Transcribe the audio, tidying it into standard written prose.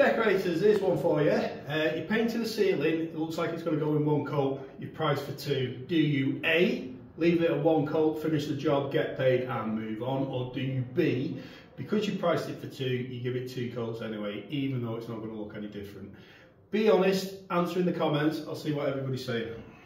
decorators, here's one for you. You're painting the ceiling, it looks like it's going to go in one coat, you've priced for two. Do you A, leave it at one coat, finish the job, get paid and move on, or do you B, because you priced it for two, you give it two coats anyway, even though it's not going to look any different? Be honest, answer in the comments, I'll see what everybody's saying.